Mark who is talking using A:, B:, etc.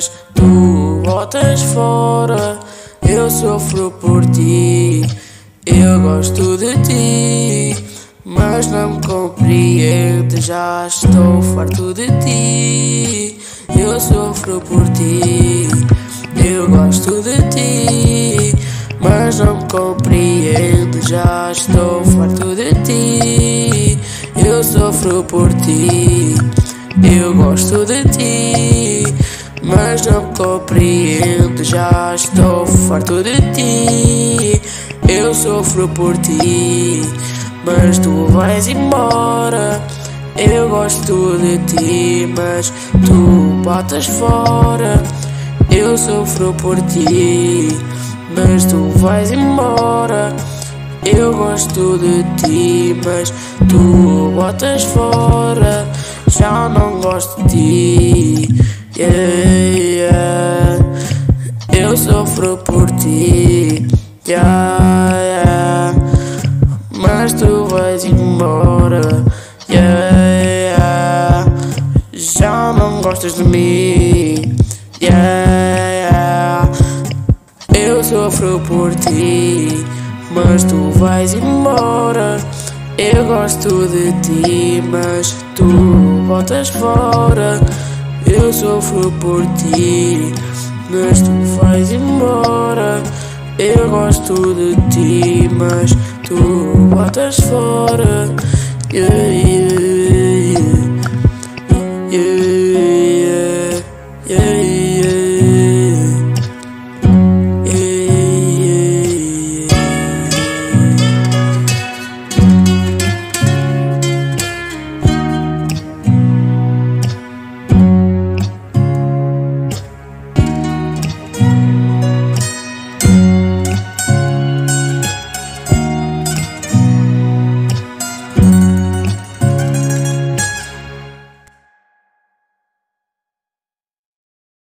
A: mas tu botas fora. Eu sofro por ti, eu gosto de ti, mas não me compreendes, já estou farto de ti. Eu sofro por ti, eu gosto de ti, mas não me compreendes, já estou farto de ti. Eu sofro por ti, eu gosto de ti, mas não me compreendes, já estou farto de ti. Eu sofro por ti, mas tu vais embora. Eu gosto de ti, mas tu botas fora. Eu sofro por ti, mas tu vais embora. Eu gosto de ti, mas tu botas fora. Já não gosto de ti, yeah. Eu sofro por ti, yeah. Mas tu vais embora, yeah. Já não gostas de mim, yeah. Eu sofro por ti, mas tu vais embora. Eu gosto de ti, mas tu botas fora. Eu sofro por ti, mas tu vais embora. Eu gosto de ti, mas tu botas fora. Yeah, yeah, yeah, yeah, yeah.